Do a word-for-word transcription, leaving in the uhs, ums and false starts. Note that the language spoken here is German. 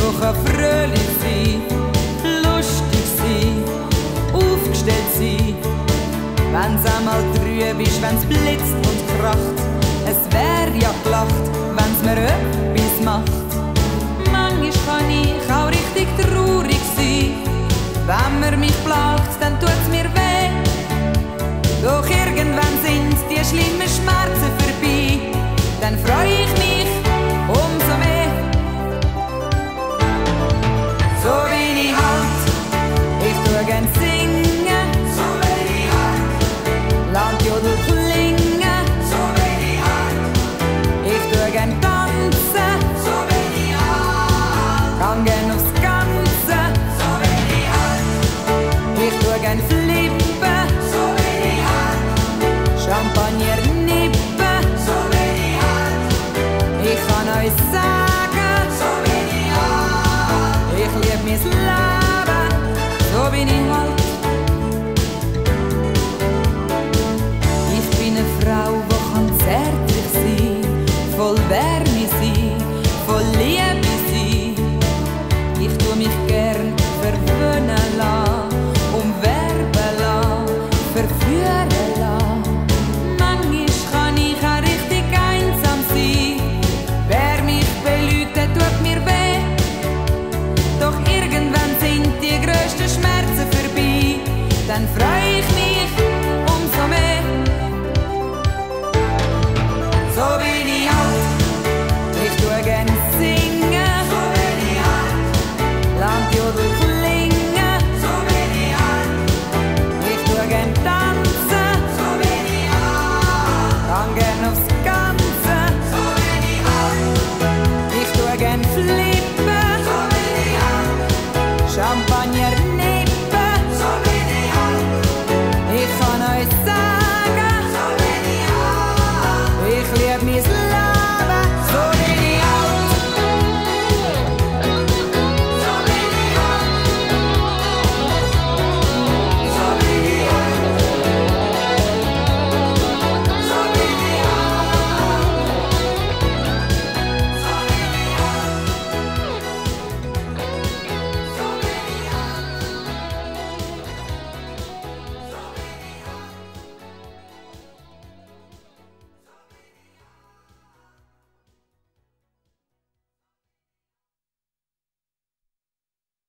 wo kann fröhlich sein, lustig sein, aufgestellt sein. Wenn's einmal trüb ist, wenn's blitzt und kracht, es wär ja gelacht, wenn's mir etwas macht. Manchmal kann ich auch richtig traurig sein, wenn mir mich plagt, dann tut's mir weh. Doch irgendwann sind die schlimmen